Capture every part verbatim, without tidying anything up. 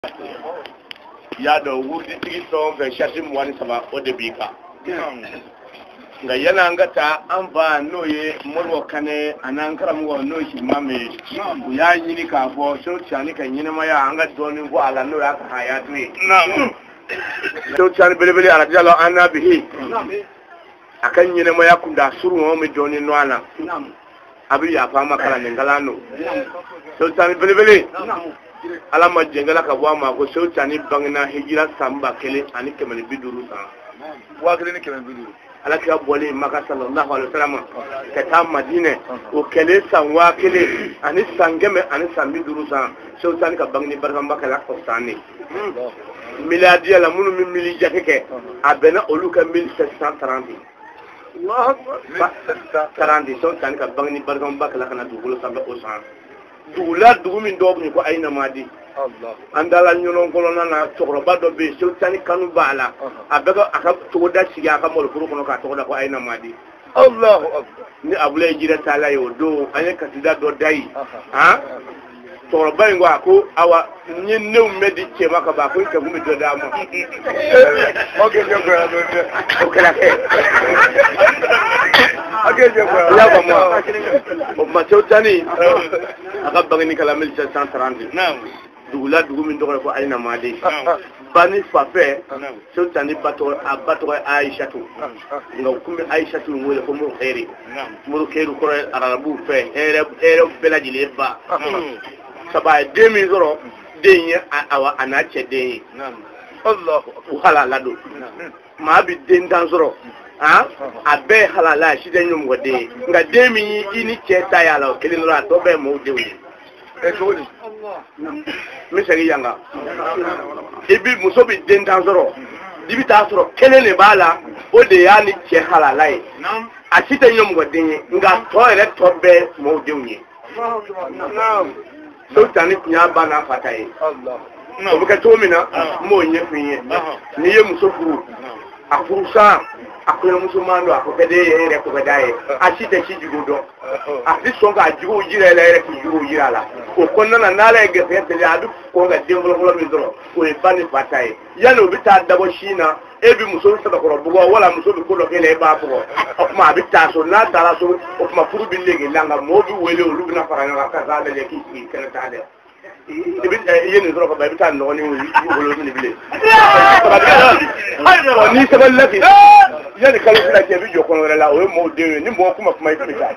ya da wuri tigi to ga shatin wani sama o de bika nga yana ngata an ba noye murwa kane anan karam go no shi mame ya yini ka fo so chani kan yini ma ya anga doni go ala no ya ka ya tuwe so chani bele bele ala jalo anabihi akan yini ma ya kunda suru mo mi doni no ana abi ya fa makala ngala no so chani bele bele ala ma jengala ka wa ma ko so chani bangna hijira samba kele ani kemali biduru sa wa kele ni kemali biduru ala ka bole maka sallallahu alaihi wasallam ka ta madina o kele san wa kele ani sangeme ani sambi duru san so tan ka bangni barkan bakala ko sani miladiya la munu min mili jakeke abena oluka mille sept cent trente Allah akbar trente so tan ka bangni barkan bakala kana dugulo sambe o san dugula dugu min do ko ayna madi Allah andala nyonon kolona na tokroba do be so tani kanu bala abega aka to da siga aka mol furu kono ka to da ko ayna madi Allahu akbar ni abule jira tala yo do anya katida do dai ha tokroba ngo ako awa ni new medi che maka ba ko ka gumi do da mo okay je ko do okay la ke okay je ko ya ba mo ma so tani aka bangni kala mille sept cent trente naam dugula dugu min dogora ko ayna madi bani fafe so tani bato abato aishatu nga kumbe aishatu ngole ko mo khairi mo khairu ko arabu fe ere ere belajile ba saba demi zoro denye awa anache denye Allah wala lado ma bi den dan zoro ha abe halala shi den nyum gode nga demi ini cheta yala kelin ra to be mo dewi e to ni misali yanga ibi musobi den dan zoro dibi ta zoro kelele bala o de yani che halala e a shi den nyum gode nga to ere to be mo dewi so tani kunya bana fataye Allah no buka to mina mo nyefinye ni ye musofuru afurusa akono musumando akokede yere ko gadaye ashite chijudo afi songa ajigo yire la yere ki yiro yirala ko konna na nala ege fete adu ko ga dembolo ko mi dro ko e bani fataye yalo bita dabo shina ebi muso saba ko bugo wala muso bi ko lo kele ba bugo okuma bita so na tara so okuma furu bi legi langa mo bi wele olu na faranga ka za le ki ki kala tade ibi yeni zoro ko ba bita no ni wolo ni bile ko ni sabal lati yani kala fula ke bi joko no la o mo de ni mo kuma kuma ita bita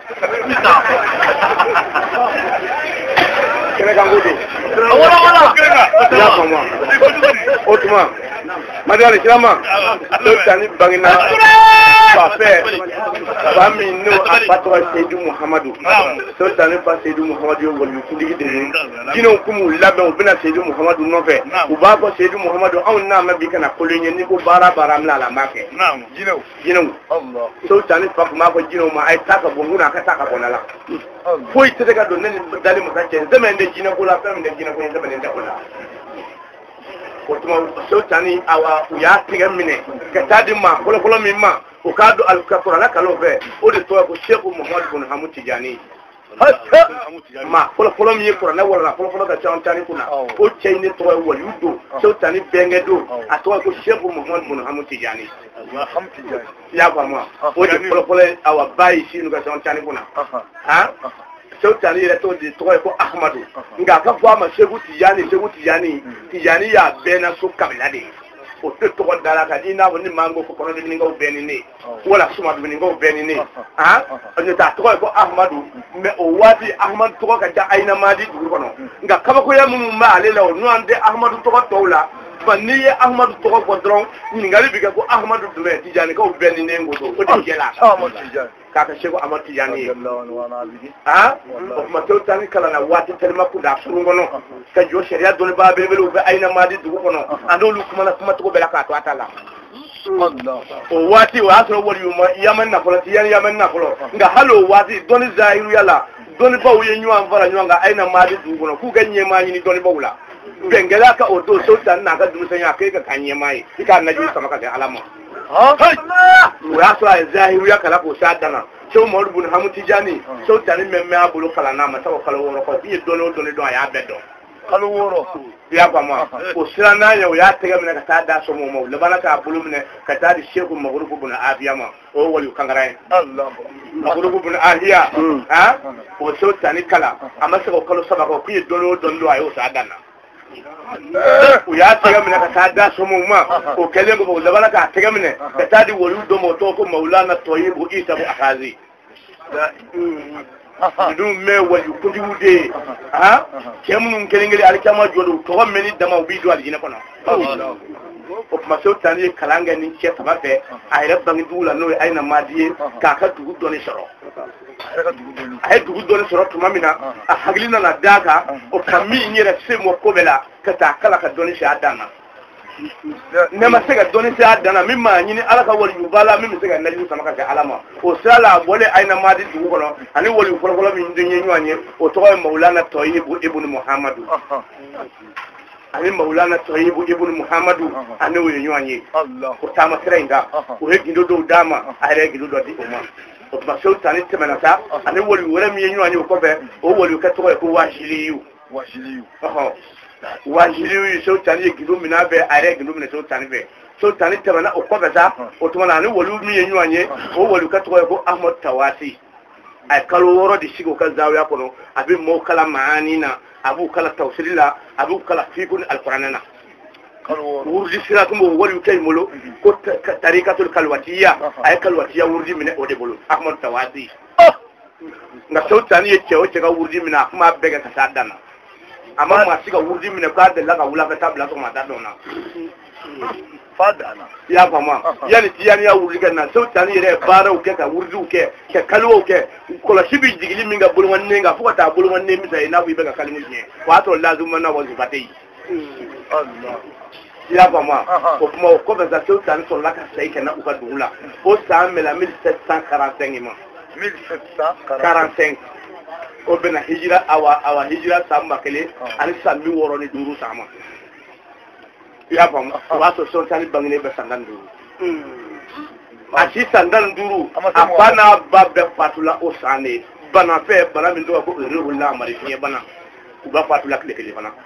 kene kan gode wala wala ya kama otuma madani kirama do tani bangina pape bami no apatwa Seydou Muhammadu so tani pa Seydou Muhammadu wol kudigi de dino kumu labe bina Seydou Muhammadu no fe u ba ko Seydou Muhammadu on na mabi kana kolonye ni ko bara bara mla la make naam dino dino Allah so tani pa ma ko dino ma ay taka bonguna ka taka bonala foi tete ga do nen dali mo sache zemende dino ko la fam de dino ko zemende ko la ko tuma so tani awa uya tiga mine ka tadi ma kolo kolo mi ma o ka do al kafara la kalo fe o de to ko Sheikh Muhammad bin Hamud Tijani hatta ma kolo kolo mi ko na wala kolo kolo ka tan tani kuna o cheyne to wal yudo so tani benge do a to ko Sheikh Muhammad bin Hamud Tijani wa Hamud Tijani ya ba ma o de kolo kolo awa bayi sinu ka tan tani kuna ha so tani ile to di to ko Ahmadu nga ka fo ma Sheikh Tijani Sheikh Tijani Tijani ya bena so kabila de o to to dala ka dina woni mango ko kono ni ngaw beni ni wala suma ni ngaw beni ni ha on ta to ko Ahmadu me o wadi Ahmad to ka ja aina madi du kono nga kaba ko yamu ma ale law no ande Ahmadu to ko tawla banni ye Ahmadu to ko dron ni ngali biga ko Ahmadu dume Tijani ko beni ne ngodo o di jela Ahmadu Tijani kaka Sheikh Ahmad Tijani ha o ma to tan kala na wati telma ku da surungono ka jo sharia don ba be be be aina madi du kono ando lu kuma na kuma to bela ka to atala Allah o wati wa so wori ma yaman na kola Tijani yaman na kola nga halo wati don zahiru yala don ba wuye nyu an fara nyu nga aina madi du kono ku ganye ma ni don ba wula bengela ka o to so tan na ka du sanya kai ka kanye mai ika na ju sama ka da alama ya so ay zahiru ya kala ko sadana so mo rubun Hamud Tijani so tani memme abulu kala na ma taw kala woro ko bi dono dono do ya bedo kalo woro ya fama o sirana ya o ya tega mina ka taa da somo mo labana ka bulu mina ka taa di sheku magrubu bun afiya ma o wali kangara Allah magrubu bun afiya ha o so tani kala amma sako kalo saba ko kuyi dolo dondo ayo sa dana o ya tega mina ka taa da somo ma o kelen ko labana ka tega mina ka taa di wali do mo to ko maulana toyibu isa bu akazi dum me wali ko di wude ha kemu kelengeli alikama jodo to meni dama bi do alijina kono o kuma so tani kalanga ni che sababe ayra bangi dula no ayna madiye ka ka dugu doni soro ay dugu doni soro to mamina a haglina na daga o fami nyere se mo ko bela ka ta kala ka doni sha dana ne ma se ka doni sha dana mimma nyini ala ka wali yubala mimma se ka naji sama ka alama o sala bole ayna madi dugu kono ani wali folo folo min dunye nyanye o to maulana toyibu ibn muhammadu ani maulana toyibu ibn muhammadu ani wo nyanye Allah ko tama serenga o he gindo do dama are gindo do di oma o ba so tani temana sa ani woli wora mi nyanye ko be o woli ka to ko washiliyu washiliyu aha washiliyu so tani gindo mina be are gindo mina so tani be so tani temana o ko be sa o to na ani woli mi nyanye o woli ka to ko ahmad tawasi ay kalo woro di sigo ka zawiya kono abi mo kala maanina abu kala tawsirila abu kala fikun alquranana wurdi siratum bo wali kay molo ko tarikatul kalwatiya ay kalwatiya wurdi mine o de bolo ahmad tawasi nga sultan ye cewo cega wurdi mine kuma bega ka sadana amma ma siga wurdi mine ka de la ka wula ka tabla ko ma dadona fadana ya fama yani tiyani ya wurdi kana sultan ye bara o ke ka wurdi o ke ke kalwo ke ko la shibi digili minga bulwan nenga fuka ta bulwan ne mi sai na bu bega kalimu nye wato lazuma na wazi batei Allah ya fama ko kuma ko ba za sultan so la ka sai kana uka dula o sa mela mille sept cent quarante-cinq ma mille sept cent quarante-cinq o bena hijira awa awa hijira samba kele ani sami woro ni duru sama ya fama wato sultan bangine be sandan duru asi sandan duru apana babbe fatula o sane bana fe bana min do ko rewula mari fiye bana ba fatula kle kle bana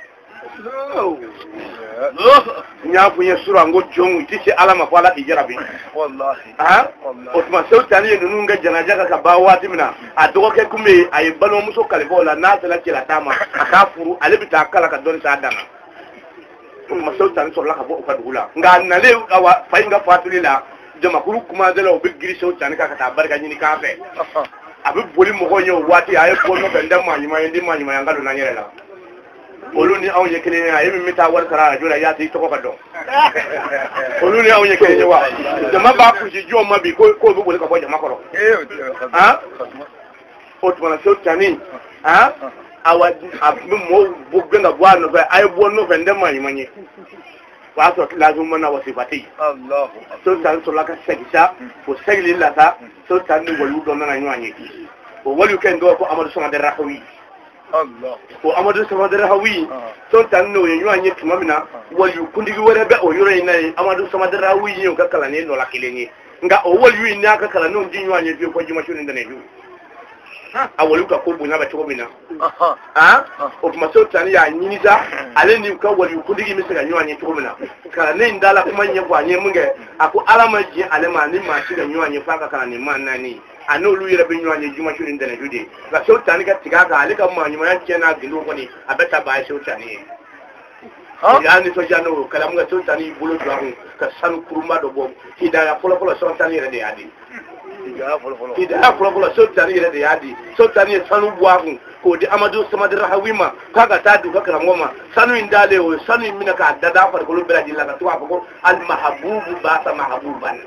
nya fu ye sura ngo jongu tisi alama fala ijarabi wallahi ha o tuma sultani nunu nga janaja ka ba wati mina adogo ke kume ay balo muso kalibola na tala kila tama akafuru alibita kala ka don sa dana ma sultani so la ka bo ka dula nga nale awa fainga fatulila jama kuru kuma dala o bigiri sultani ka ta barka nyini ka fe abi boli mo ko nyo wati ay ko no be ndam ma nyima ndi ma nyima yanga do na nyere la olu ni awon yekele ni ayemi mita war kara jola ya ti to ko do olu ni awon yekele ni wa jama ba ku ji jo ma bi ko ko bu boli ka bo jama ko ha o to na sultani ha awa abi mo bu ganga bwa no be ay bo no be ndam ma nyima nyi wato lazum mana wasifati Allah sultan so laka sagisa o sagli lata sultan ni walu do na nyanye o walu ken do ko amadu sama de rahawi Allah o amadu sama de rahawi sultan no nyanye tumamina walu kundigi wore be o yore nay amadu sama de rahawi nyo ka kala ne no la kilenye nga o walu ni aka kala no ndi nyanye bi ko jima shuni ndane du a walu ka ko bunya ba to mina ha o kuma sultan ya nyiniza ale ni ka walu kundigi mi sega nyanye to mina kala ne ndala kuma nye kwa nye munge aku alama ji ale ma ni ma shi ga nyanye faka kala ni man nani anu lu yere bi nyanye juma shuni ndane jude ga sultan ka tiga ka ale ka ma nyuma yanke na gindo ko ni abeta ba sultan ni ha ya ni so jano kala munga sultan ni bulu do ka sanu kuruma do bo hidaya folo folo sultan yere de adi hidaya folo folo hidaya folo folo sultan yere de adi sultan ni sanu buahu ko di amadu sama da rahawima kaga ta du ka karamoma sanu indale o sanu mina ka dada far ko lubira dilla ka tuwa ko al mahbubu ba sa mahbuban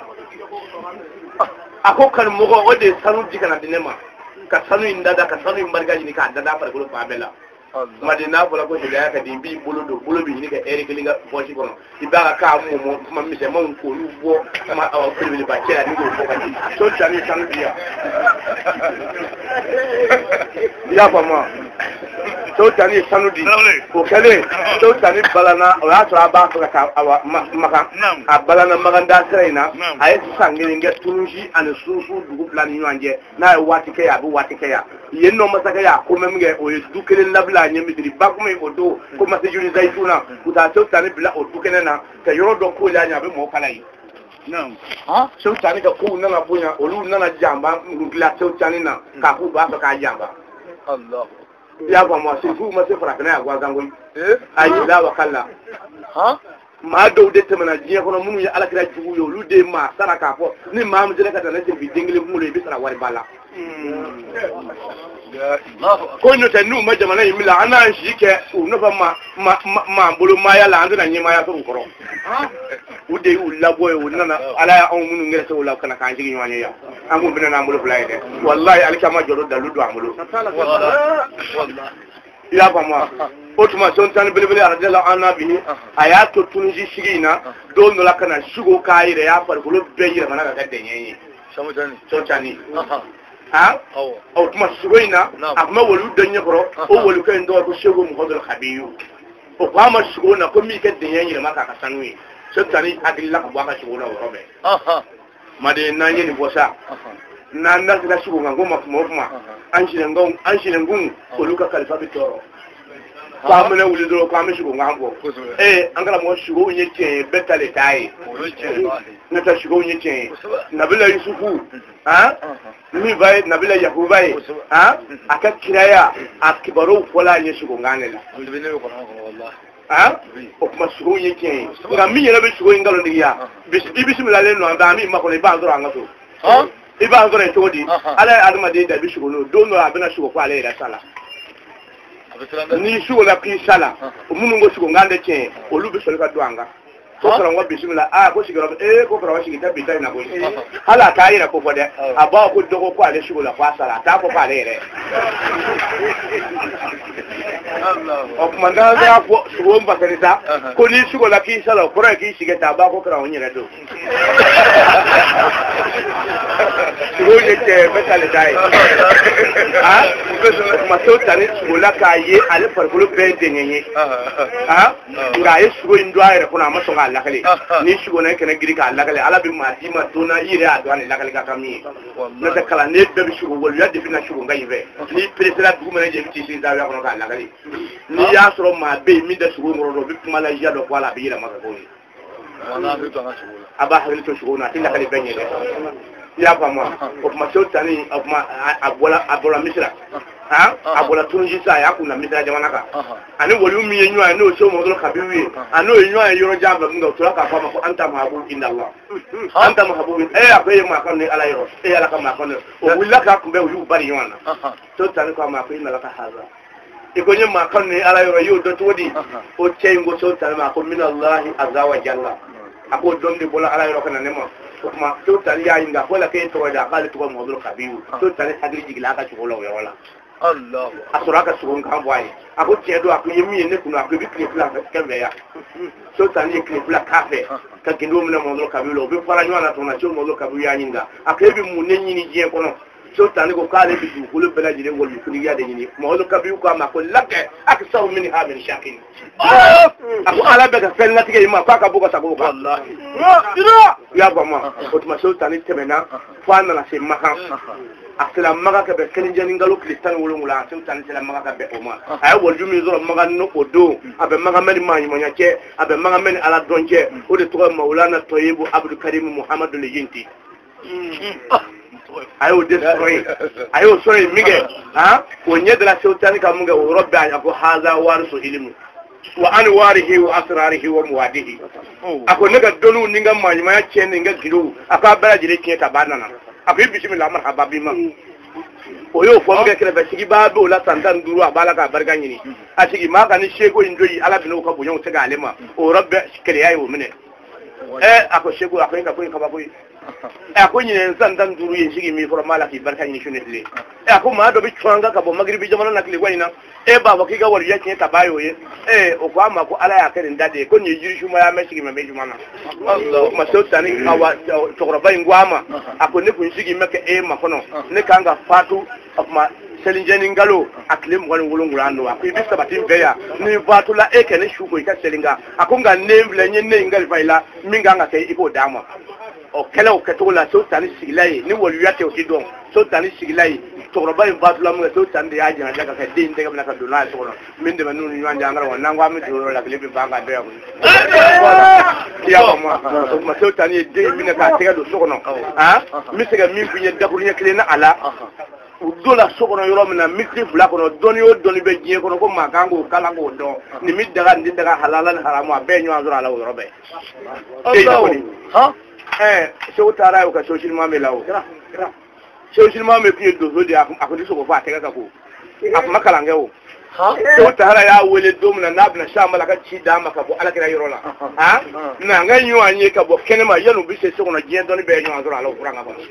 ako kan mo go de sanu dikana dinema ka sanu indada ka sanu imbarga ni ka dada far ko lubabela madina bola ko hidaya ka di bi bulu do bulu bi ni ka eri kelinga boshi kono ibaka ka mo mo kuma mise mo ko lu bo ma awa ko bi ba kera ni go ko ka so tani sanu dia ya pa mo Sultani Sanudi o kale Sultani balana o ya tura ba ka awa maka a balana maganda seraina ay sangini nge tunji an susu dugu plani nyanje na wati ke ya bu wati ke ya yenno masaka ya ko memge o dukele labla nyemi diri bakume o do ko ma se juni zaituna kuta Sultani bila o dukene na ka yoro do ko la nya be mo kala yi nam ha Sultani ka ko nana bunya o lu nana jamba ngila Sultani na ka ku ba ka jamba Allah ya ba mo sifu ma se fara kana ya gwa zango eh ayi la wa kala ha ma do de temana jiya kono munu ya alakira jibu yo lu de ma saraka fo ni ma mu jere ka tan se bi dingile mu le bi sara wari bala ko no tan nu ma jamana yimila ana shike u no fa ma ma bolo ma ya la andana nyima ya so koro ha u de u labo e wona ala ya on munu ngere so la kana kan jigi nyanya ya amu bina na mulo fulay de wallahi alkama joro dalu do amulo wallahi ya ba ma otuma Sultani belebele radela anabi ayato tunji shigina do no la kana shugo kaire ya far gulo beyira mana ga denyenyi Sultani Sultani ha o tuma shugoina akuma wolu denye koro o wolu kan do ko shugo mu hodol khabiyu o kwama shugona ko mi ke denyenyi maka ka sanwi Sultani adilla ko baka shugona o robe aha made nanye ni bosa na na la shugo ngoma kuma kuma an shi ngon an shi ngun ko luka kalfa bitoro kwa mene wuli do kwa me shugo ngambo eh angala mo shugo nyete betale tai na ta shugo nyete nabila yusufu ha mi bai nabila yakubai ha aka kiraya akibaro fola nye shugo nganela ha o kuma shugo nyete ngami yele be shugo ngalo ndiya bismillah le no anda mi makole ba ndoro angato ha iba ndoro etodi ala aduma de da bi shugo no do no abena shugo kwa le da sala ni shugo la pisala umuntu ngo shugo ngande che olubi solika dwanga ko kora ngo bismillah ah ko shigero eh ko kora washi gita bitai na ko hala kaira ko fode aba ko dogo ko ale shugo la kwasala ta ko pa lere Allah o kumanda za ko shugo mbakanita ko ni shugo la pisala ko ra ki shigeta ba ko kora onyere do shugo ne che betale dai ah ma Sultani shugo la kaye ale farkulo be denyenye ah nga ye shugo indwa ere kuna maso ga lakale ni shugo na kene giri ka lakale ala bi ma ti ma tona ire adwa ni lakale ka kami na ta kala ne be shugo wol ya defina shugo nga yive ni presela du mena je ti sin da ya kono ka lakale ni ya soro ma be mi da shugo ngoro do bi kuma la ya do kwala bi ira ma ko ni wana bi to na shugo aba hali to shugo na ti lakale benye de ya pa mo o ma Sultani o ma abola abola misra ha abola tunji sa ya kuna misra jamana ka ani wolu mi yenyu ani o so mo do kabiwi ani o yenyu ani yoro jamba ngo to ka fa ma ko anta mahabu inna Allah anta mahabu eh akoye ma kan ni ala yoro eh ala ka ma kan o willa ka kumbe yu bari yona Sultani ko ma ko inna la ka haza e ko nyema kan ni ala yoro yu do todi o chengo Sultani ma ko min Allah azza wa jalla ako donde bola ala yoro kana nema kuma Sultani ya inga wala kay to da kale to mo do kabiwu Sultani hadri jigila ka chulo wala Allah asuraka sugon kan boy ako chedo ako yemi ne kuno ako bi klipla ka be ya Sultani klipla cafe ka kindo mo mo do kabiwu bi fara nyana to na chulo mo do kabiwu ya nyinga akabi mu ne nyini je kono Sultani ko kale bi du kulu bela jire wol bi ya de nyini mo do kabiwu ko ma ko lakke ak saw min ha min shakin ako ala be ka fel na tige ma ka ka buka sabo wallahi ya ba ma otuma Sultani temena fana na se maka asila maga ka be kenjani ngalo kristan wolo mula Sultani sila maga ka be o ma ay wol jumi zo maga no odo abe maga meni ma nyima ke abe maga meni ala donke o de to maulana toyibu abdul karim muhammad le yinti ayo destroy ayo sorry mige ha wonye de la Sultani ka munga o robbe ay ko haza warisu ilmu wa anwarihi wa asrarihi wa muwadihi ako nega donu ninga manyima ya chene nga gido aka bala jire kieta banana ako bismillah marhaba bima oyo fo mga kele be sigi ba do la sandan duru abala ka barga nyini asigi ma ka ni shego indoyi ala bino ka bunyo tega alema o robbe kele yayi wo mine eh ako shego ako ka ko ka baboy ako nyine sandan duru yin sigi mi foro mala ki barka nyini shunetle e ako ma do bi chwanga ka bo magribi jamana nakli wayna e baba kiga wal yake ta bayo ye eh o kwa ma ko ala ya kare ndade ko ni jiri shuma ya meshigi ma meju mana Allah ma Sultani awa to gora bay ngwama ako ne kun shigi meke e ma kono ne kanga fatu ma selinjeni ngalo akile mwani ngulungulando akwibi sabati mbeya ni vatula eke ne shugo ika selinga akunga nemble nyene ngali faila minga nga kay ibo dama o kala o katola so tani sigilai ni wolu yate o kidon so tani sigilai toroba in vatula mu so tande ya jina daga ka din daga na ka dona so no minde manu ni wanja ngara wannan gwa mi doro la klibi banga do ya ya ma ma so tani de mina ka tega do so no ha mi sega mi bunye dakunya klena ala dola sokono yoro mina mitri fula kono doni o doni be jiye kono ko makango kala ko do ni mi daga ndi daga halalan haramu abe nyo azura la yoro be ha eh so tara o ka social mame lawo social mame piye do zo dia akodi so ko fa tega ka ko akuma kala ngewo ha so tara ya wele do mina nabna shamba ka chi dama ka bo ala kira yoro la ha na nga nyu anye ka bo kenema yanu bi se sokono jiye doni be nyo azura la kuranga ba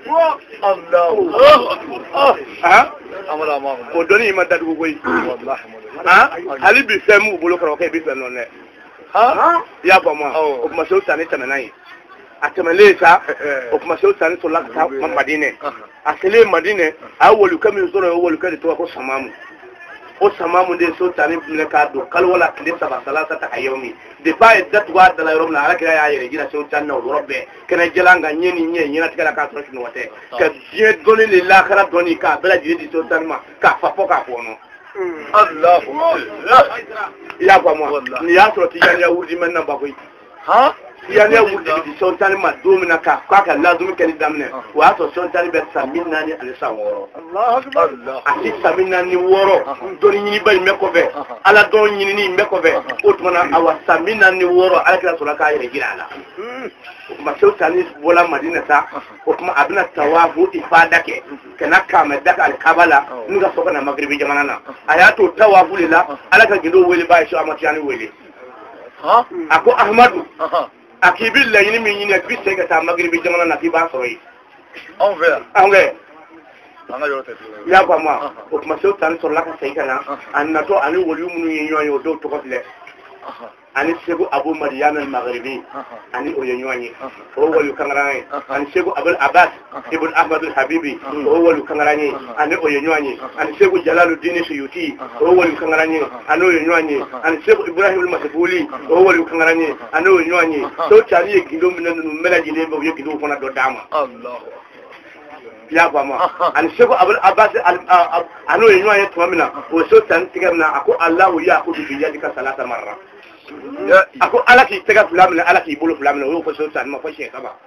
Allah ha amala ma ko doni ma dadu ko yi wallahi ha ali bi femu bolo ko ke bi femu ne ha ya ba ma o ma so tane tane nai atamale sa o ma so tane to la ta madine asele madine a wolu kamin zoro wolu kadi to ko samamu o samamu de so tane ne ka do kal wala kile saba salasa ta ayomi de ba dat wa da la romna ala kira ya yere gina so tanna o robbe kana jelanga nyeni nye nyina tikala ka so no wote ka je doni le l'akhira doni ka bela je di so tanma ka fa poka fono Allah ya ba mo ni ya so ti ya wudi men na ba ko ha ya ne wudi di so tanma domina ka ka ka lazumi kali damne wa so so tani be samina ni alisa woro Allah akbar ati samina ni woro doni ni bal meko be ala don ni ni meko be otmana awa samina ni woro ala kila so ka yere gilala ma so tani bola madina sa otma abna tawafu ifadake kana kama daka al kabala nga so kana magribi jamana na ayato tawafu lila ala ka gido wele ba shi amati yani wele ha ako ahmadu akibi la yini mi yini bi se ka ta magribi jamana na ki ba so yi on ver on ver anga yote ya ba ma o kuma so tan so la ka sai kana annato ani woli munu yenyo yo do to ko le ani segu abu maryam al maghribi ani o yenyo ani o woli kangarani ani segu abul abbas ibn ahmad al habibi o woli kangarani ani o yenyo ani ani segu jalaluddin suyuti o woli kangarani ani o yenyo ani ani segu ibrahim al masbuli o woli kangarani ani o yenyo ani so tari gido minanu melaji le bo yekido fona do dama allah ya ba ma an sego abul abbas anu yenyo ani tumamina o so tan tigamna ako allah ya ko bi yadika salata marra ako ala ki tega fulamina ala ki bolo fulamina o ko so tan ma fa she kaba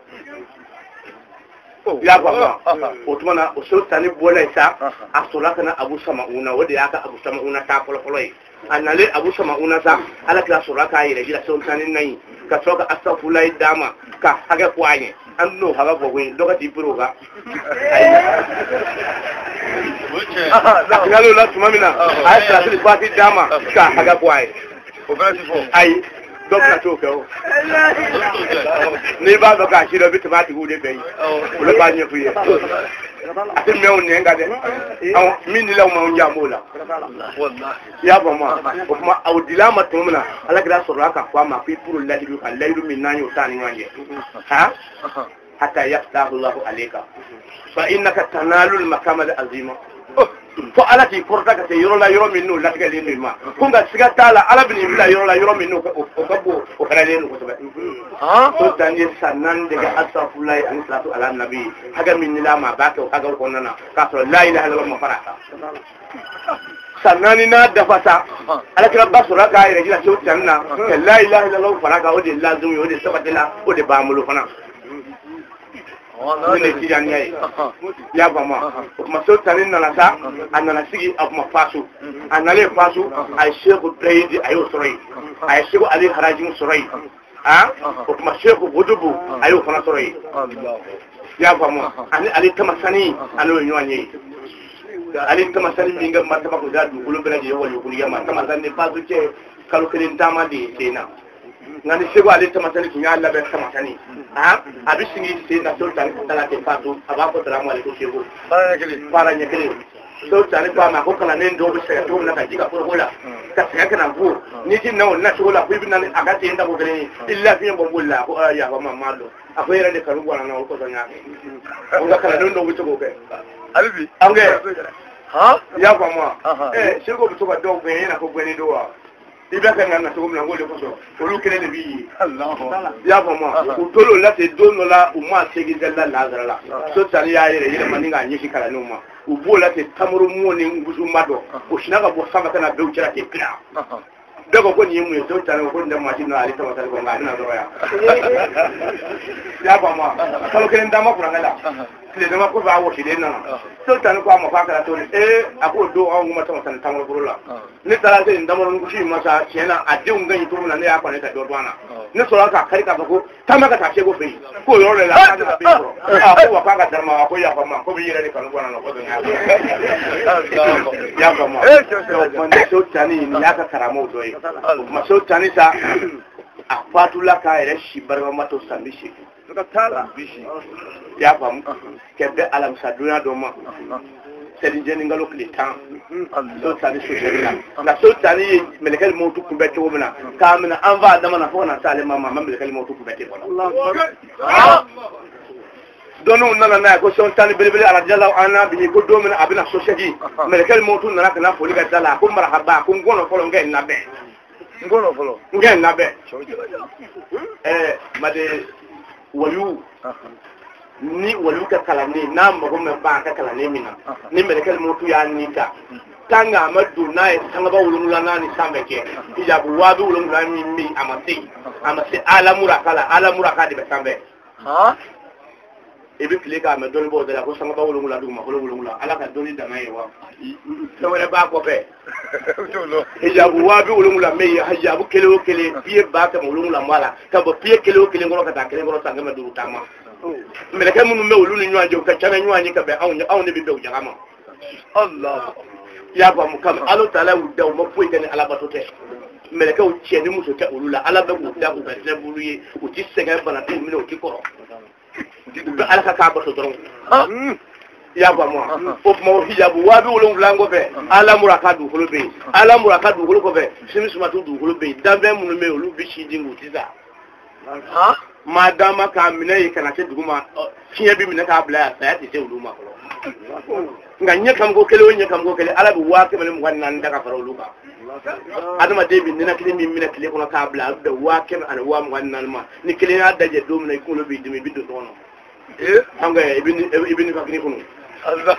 ya ba ma o tumana o so tan bola isa asola kana abu samauna wode aka abu samauna ta folo folo yi anale abu samauna sa ala ka sola ka yire jira so tan nai ka soka astaghfirullah dama ka haga kwanye an no haga bo wi lokati buruga ngalo la tumamina ay sa ti pati dama ka haga kwanye ay dokta to ko ni ba do ka shiro bit ma ti gude be o le ba nye fuye ati me on nga de aw min ni la ma on jamola wallahi ya ba ma o kuma awdila ma tumna ala gra so raka kwa ma fi puru la hidu kan laylu min nanyo tani wanje ha hatta yaftahu Allah alayka fa innaka tanalu al maqama al azima fo ala ti porta ka te yoro la yoro minno la tiga le ma kunga siga tala ala bin bila yoro la yoro minno o gabo o kala le ko to ha so tani sanan de ga asafulai an salatu ala nabi haga min la ma ba to haga ko nana ka so la ilaha illallah ma farata sanani na dafata ala kira basura ka ire jira so tanna la ilaha illallah faraka o de lazumi o de sabatila o de bamulu fana ne ti yan yayi ya ba ma kuma so tanin na sa annana sigi abuma fasu annale fasu ay sheikhu daydi ayo surai ay sheikhu ali harajin surai ha kuma sheikhu gudubu ayo fana surai ya ba ma ani ali tamasani alo nyanye ali tamasani minga martaba ko da du bela je wali ko ya martaba tamasani fasu ce kalu kelin tamadi sena ngani sego ale tamasani kinya Allah be tamasani ha abi singi se na sultan kala te fatu aba ko salamu alaikum sego para nyekele para nyekele sultan ba ma ko kala ne ndo be se to na ka jiga ko hola ka se kana bu ni tin na na so la ku bi na aga te nda ko gele illa fi mo bulla ko ya ba ma malo akwai rade karu gwana na ko to nya ko ga kala ndo be to ko ke albi ange ha ya fa mo eh se ko to ba do gbe na ko gbe ni do wa ibe ka na to mo na ngo le ko so olu kele le bi Allah ya fa mo ko tolo la te do no la umma se gi dalla la zara la so tani ya yere yere mani ga nyi kala no ma ubo la te tamuru mo ni nguzu mado ko shinaga bo sama kana be uchira ke kila dago ko ni mu so tani ko nda ma na ali ta wata ko ngani na do ya ya fa mo ko kele ndama ko ngala kile dama ko ba wo kile na so tani ko ma fa kala to eh ako do on ma ta tan tamuru burula ni tara sai ndama ron kushi masa kenan a din gani to na ne ya kwane ta do dwana ni so ka kari ka ko ta maka ta ce go fe ko yo le la ka na be ko a ko wa ka darma ko ya fa ma ko bi yere kan gwana no ko ya ya fa ma ko ne so tani ni ya ka karamo do yi ma so tani sa a fatula ka ere shi barba mato sambishi ka tala bishi ya fa mu ke be alam sa duna do ma c'est jeni ngalo klitan so tani so jeni la so tani melekal motu kubete wona kamina anva dama na fona sale mama melekal motu kubete wona Allah donu nana na ko so tani bilbil ala jalla ana bi ko do mina abina society melekal motu nana kana foli ga dala ko marhaba ko ngono folo ngai na be ngono folo ngai na be eh made wayu ni waluka kalane na magome ba ka kalane mina ni melekal motu ya nika tanga madu na e tanga ba wulungula na ni sambeke ijabu wabi wulungula mi mi amati amati alamura kala alamura ka de sambe ha ebi klika me doni bo de la ko sanga ba wulungula duma ko wulungula ala ka doni da mai wa to wala ba ko fe ijabu wabi wulungula me hajabu kele kele pie ba ka wulungula mala ka bo pie kele kele ngoro ka ta kele ngoro sanga me duru tama meleke munu me olu ni nwanjo ka chana nwanyi ka be awon awon bi be ujama Allah ya ba mu kam alo tala wuda mo poy tane ala batote meleke o cheni muso ta olu la ala be wuda ko be le buluye o ti sega bana ti mi o ti koro be ala ka ka bato doron ya ba mo o mo hijabu wa bi wolo nglango be ala muraka du holo be ala muraka du holo ko be simi suma du holo be dambe munu me olu bi shi dingu tiza ha madama ka mine kana te duguma fiye bi mine ka bla sa ya te uluma ko nga nye kam go kele nye kam go kele ala bi wa ke mele wannan daga fara uluka adama de bi nina kile mi mine kile ko ka bla da wa ke an wa wannan ma ni kile ya daje do mine ko lo bi dimi bi do no eh hanga ibini ibini fakini ko Allah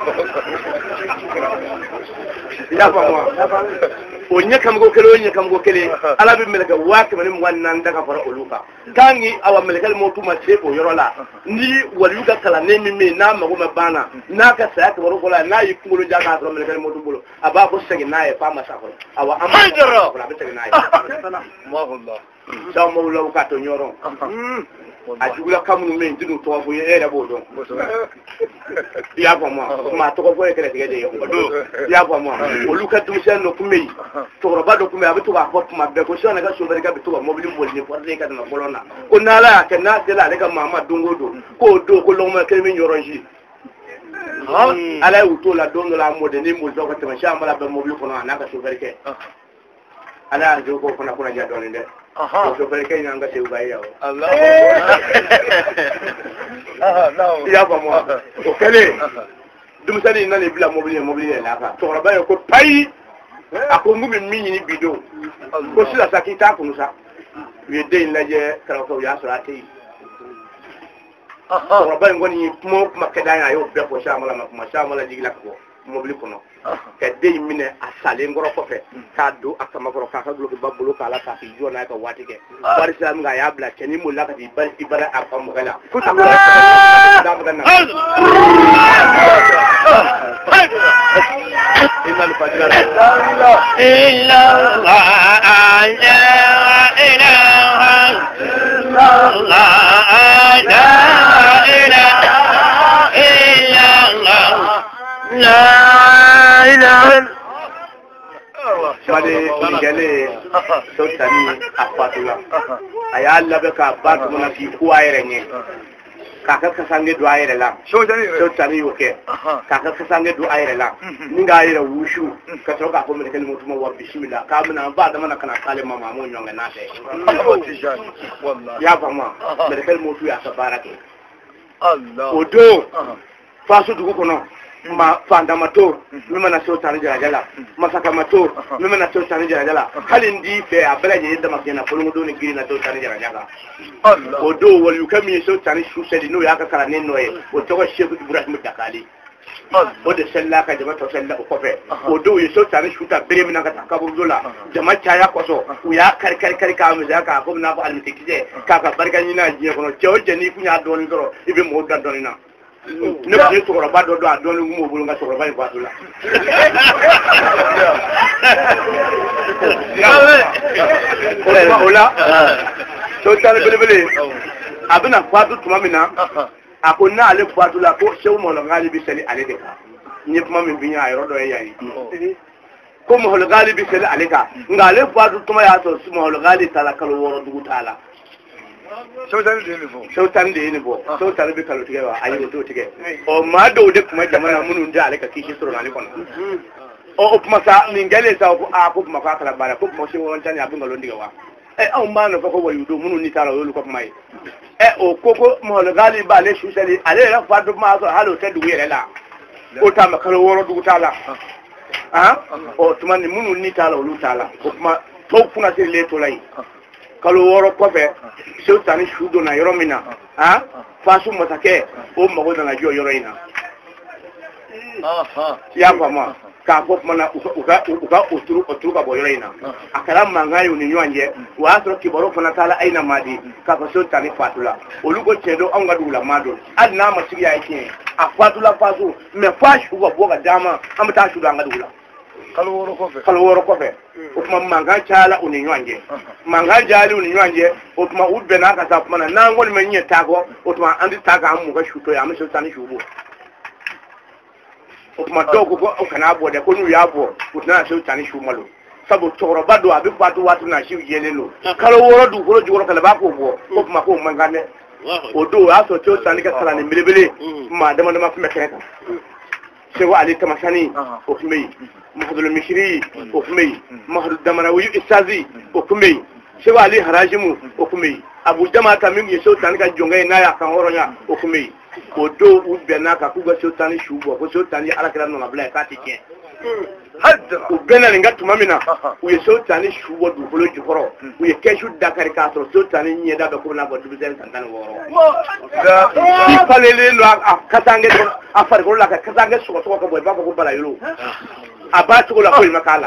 ya fa mo o nye kam go kele nye kam go kele ala bi meleka wa ke mele wannan daga fara uluka kangi awa melekal motu ma sebo yorola ni waluga kala ne mi me na mago ma bana na ka sa ka woro kola na yi kungolo jaga ka melekal motu bolo aba ko segi na e fama sa ko awa amma ko be segi na e Allah sa mo lo ka to nyoro ajugula kamunu me ndidu to fo ye da bodo ya fa mo ma to ko e kele tege yo ya fa mo oluka tum sen no kumei to roba do kumei abitu ba hot ma be ko shona ga so be ga bitu ba mobili mo ni for de ka na bolona ko nala ke na de la de ka mama dungodo ko do ko lo ma ke mi nyoronji ha ala uto la don la mode ni mo zo ko te ma sha mala be mobili ko na ka so be ke ala jo ko fana ko na ja don de aha so be ke nyanga se ubai ya Allah aha no ya ba mo o kele dum sani na le bila mobili mobili la ka to roba ko pai akongu mi mi ni bido ko sila sakita ko musa we de la je kala ko ya so ati aha to roba ngoni mo makeda ya yo be ko sha mala ma sha mala jigila ko mobili kono ka de mine asale ngoro ko fe ka do akama ko ka ka glo ke babulu kala ka fi jona ka wati ke bari sam ga ya bla keni mo la ka di bal ibara afam gala inna al-fajr illa Allah ilaha illallah la ilaha illallah la ilaha made ngale so tani afatula aya Allah be ka ba ko na fi ko ayre nye ka ka sange do ayre la so tani so tani yoke ka ka sange do ayre la ninga ayre wushu ka to ka ko me kele mutuma wa bismillah ka muna ba da mana kana kale mama mo nyonga na te wallahi ya fama me kele mutu ya tabaraka Allah odo fasu dugu kono ma fandamato min mana sultan jarajala masakamato min mana sultan jarajala halin di fe abala je yadda makena kulun do ni giri na sultan jarajala Allah o do wal yukami sultan shusali no ya ka kala ne noye o to ko sheikh ibrahim dakali o de sella ka jama to sella ko fe o do yi sultan shuta bere min ka takabur dola jama ya koso o ya kar kar kar ka mu zaka ko na ba almitike ka ka bargani na je kono cewje ni kunya don doro ibe mo dan donina ne ko to ro ba do do don mo bulu nga so ro ba ba dola ya ola sultan bele bele abina fatu tumamina akonna ale fatu la ko sew mo ngali bi sali ale de ka ni kuma min binya ay rodo yayi ko mo hol gali bi sali ale ka ngale fatu tuma ya to mo hol gali tala kalo woro dugu tala Sultan de ni bo sultan de ni bo sultan bi kalo tige wa ayi to tige o ma do de kuma jamana munun da ale ka kishi suro nali kono o kuma sa min gale sa ko a ko kuma ka kala bara ko mo se won tan ya bunga lo ndiga wa e on ma no ko wayu do munun ni tala yo ko mai e o koko mo le gali ba le shusali ale ra fa do ma so halo te duwe la o ta ma kala woro du tala ha o tuma ni munun ni tala lu tala o kuma to kuna se le to lai kala woro ko fe so tani shudo na yoro mina ha fa su mo take o mo go na jo yoro ina aha ya fa ma ka ko mana uka uka uturu uturu ka boyoro ina akala mangayo ni nyanje wa asro kiboro fana tala aina madi ka ko so tani fatula olugo chedo anga dula mado adna ma siya yake a fatula fasu me fashu go boga dama am ta shu anga dula kalworo ko fe kalworo ko fe o kuma manga chala uni nyanje manga jali uni nyanje o kuma ubbe na ka sa mana na ngol menye tago o kuma andi taga amu ga shuto ya me so tani shubo o kuma dogo ko kana bo de ko nu ya bo o na so tani shumalo sabu toro bado abi fatu watu na shi yelelo kala woro du ko juro kala ba ko bo ko kuma ko mangane o do aso to tani ka sala ni milebele ma dama dama kuma kenta sewa ali tamasani o kuma mahadul mishri o kuma mahadul damarawi isazi o kuma sewa ali harajimu o kuma abu jama ta min yeso tani ka jonga na ya kan horonya o kuma o do u bena ka ku ga so tani shubo ko so tani ala kala no na bla ka tike hadda u bena nga tumamina u yeso tani shubo du bolo jukoro u ye keshu dakar ka so so tani nyeda da ko na bo du zen tan woro da ifalele no a katange afar ko la ka katange so so ko boy ba ko bala yulu abatu la ko makala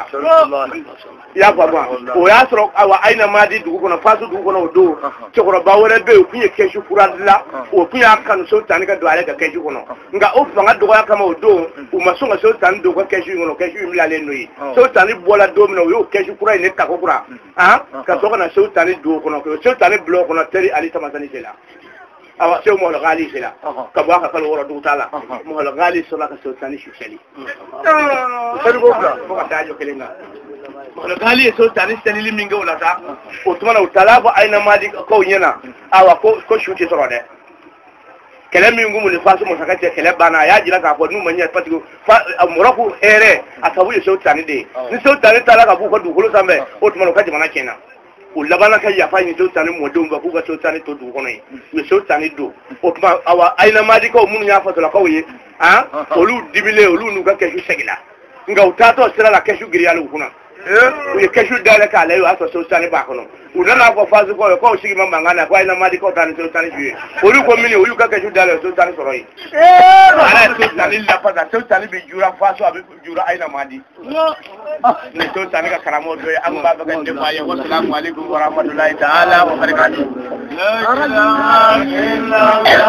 ya baba o ya soro awa aina madi dugu kono fasu dugu kono do chokoro bawore be ku ye keshu furadla o ku ya kan so tani ka do ale ka keshu kono nga o fanga do ya kama o do o masonga so tani do ka keshu ngono keshu imla le noyi so tani bola do mino yo keshu kura ne ta ko kura ha ka so kana so tani do kono ko so tani blo kono teri ali tamasani sela awa se mo la gali sela ka ba ka kala wora du tala mo la gali so la ka so tani shushali sari go ka ko ka tajo kelenga mo la gali so tani seli liminga wala ta o tuma utala ba aina madi ko nyena awa ko ko shuti so de kele mi ngumu le fasu mo sakate kele bana ya jira ka ko nu manya patigo fa moraku ere asabu ye so tani de ni so tani tala ka bu ko du ko sambe o tuma ka jama na kena o labana ka ya fa ni so tani mo do ba ku ga so tani to du ko no ni so tani do o tuma awa aina madi ko mun ya fa to la ko ye ha olu dibile olu nu ka keshu segila nga utato sira la keshu girialu kuna eh ye keshu dale ka le aso so tani ba ko no unana ko fazu ko ko sigi mama ngana ko ina madi ko tani so tani juye olu ko mini olu ka keshu dale so tani soroi eh ala so tani la pa so tani bi jura fasu abi jura aina madi ni so tani ka karamo do am ba ba gande baye wa assalamu alaikum wa rahmatullahi ta'ala wa barakatuh la ilaha illa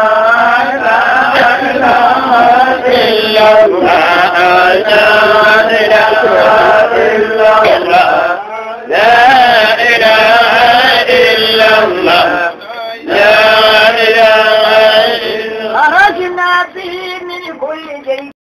allah la ilaha illa allah لا إله إلا الله خرجنا به من كل شيء